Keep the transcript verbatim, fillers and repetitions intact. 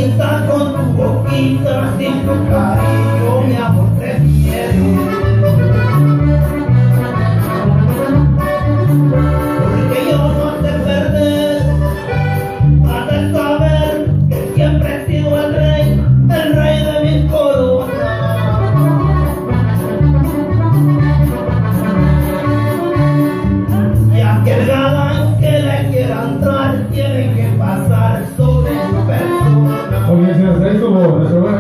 bonita con tu boquita, sin tu cariño, mi amor, prefiero. Porque yo no te perder, has de saber que siempre he sido el rey, el rey de mis coronas. Y aquel galán que le quiera entrar tiene que pasar sobre su persona. Oye, si hacéis tu voz,